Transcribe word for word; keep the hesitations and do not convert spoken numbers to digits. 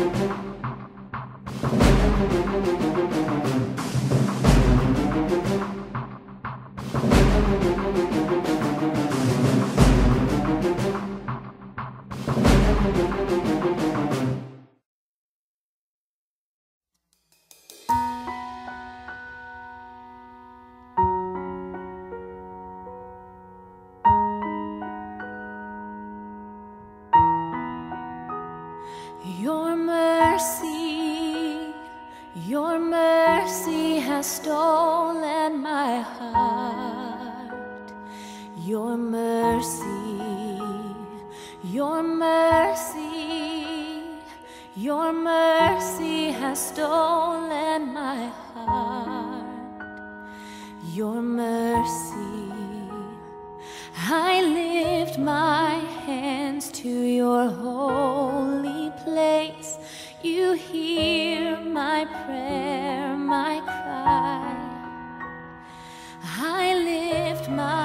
Your mercy, your mercy has stolen my heart. Your mercy, your mercy, your mercy has stolen my heart. Your mercy, I lift my hands to your holy place. You hear my prayer, my cry. I lift my